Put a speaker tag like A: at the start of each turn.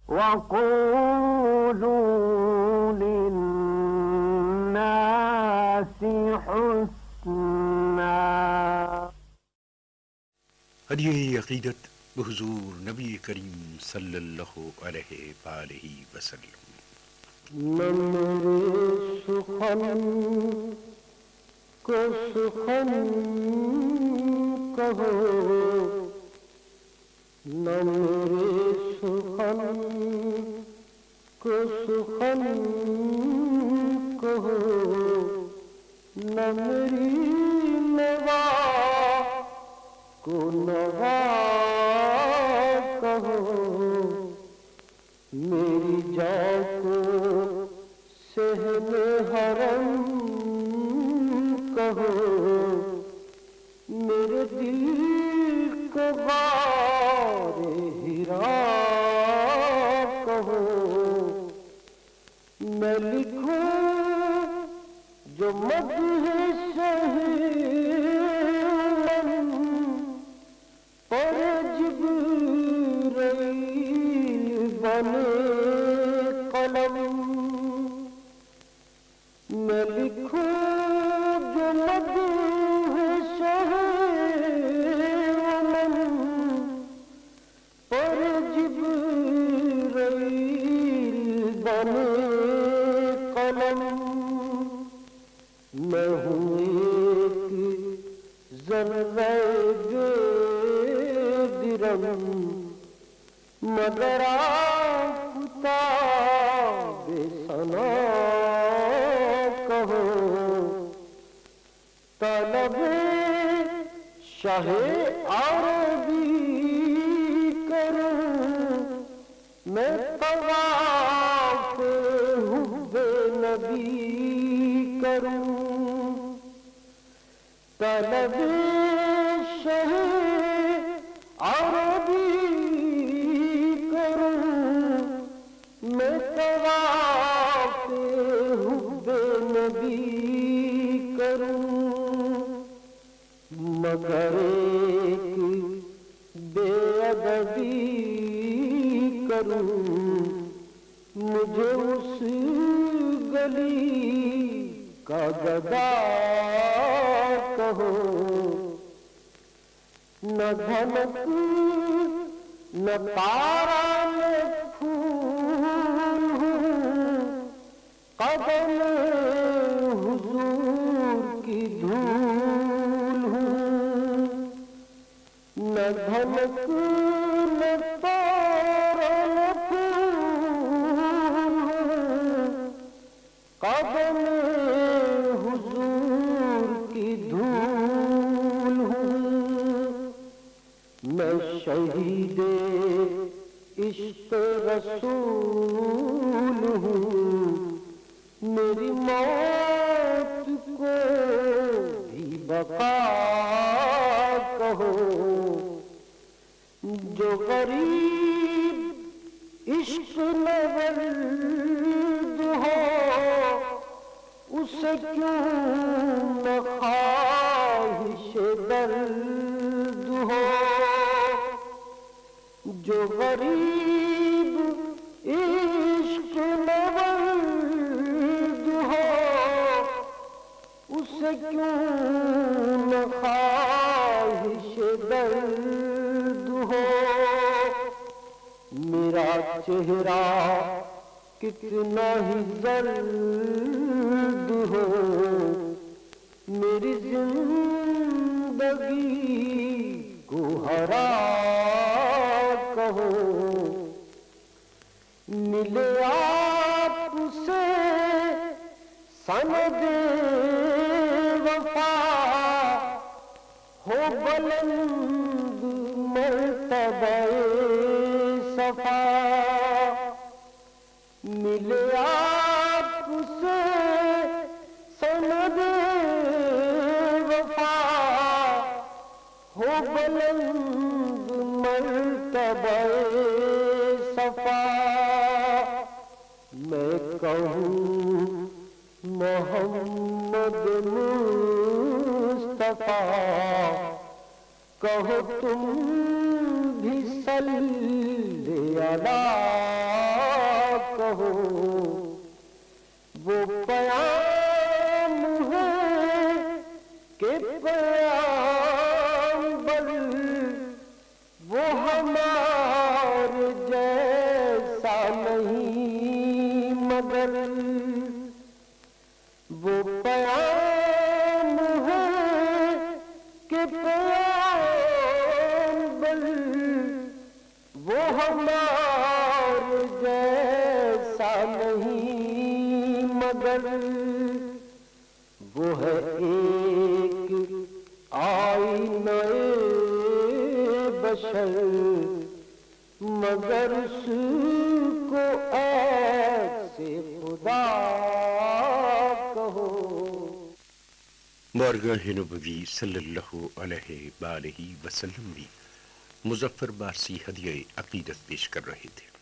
A: وقولوا للناس حسنا.
B: ہدیہ عقیدت بحضور نبی کریم صلی اللہ علیہ وآلہ وسلم.
A: میرے سخن کو سخن کہو، نہ میرے سخن کو سخن کہو، نہ میری نوا کو نوا کہو، میری جان کو صحن حرم کہو، میرے دل کو غار ہرا کہو. میں لکھوں جو مدح شہید پر جبرائیل بنے قلم. میں لکھوں جو مدح شہید پر جبرائیل بنے قلم. میں ہوں ایک ذرہ بے درم، مگر آفتاب ثنا کہو. طلب شاہ عربی کروں، میں طواف حب نبی کروں. طلب شاہ عربی کروں، میں طواف حب نبی کروں. مگر ایک بے ادبی کروں، مجھے اس گلی کا گدا کہو. نہ دھنک نہ تارا نہ پھول ہوں، قدم حضور کی دھول ہوں. نہ دھنک نہ تارا نہ پھول ہوں، قدم حضور کی دھول ہوں. میں شہید عشق رسول ہوں، میری موت کو بھی بقا کہو. جو غریب عشق نورد ہو، اسے کیوں نہ خواہش درد ہو. جو غریب عشق نورد ہو، اسے کیوں نہ خواہش درد ہو. میرا چہرہ کتنا ہی زرد ہو، میری زندگی کو ہرا کہو. ملے آپ سے سند وفا، ہو بلند مرتبہ صفا. ملے آپ سے سند وفا، ہو بلند مرتبہ صفا. میں کہوں محمد مصطفیٰ، کہو تم بھی صلی علی مگر وہ ہمارے جیسا نہیں، مگر وہ ہے ایک آئینہ بشر، مگر اس کو ایسے خدا کہو۔
B: بارگاہ نبوی صلی اللہ علیہ وآلہ وسلم بھی مظفر بارسی ہدیہ عقیدت پیش کر رہے تھے۔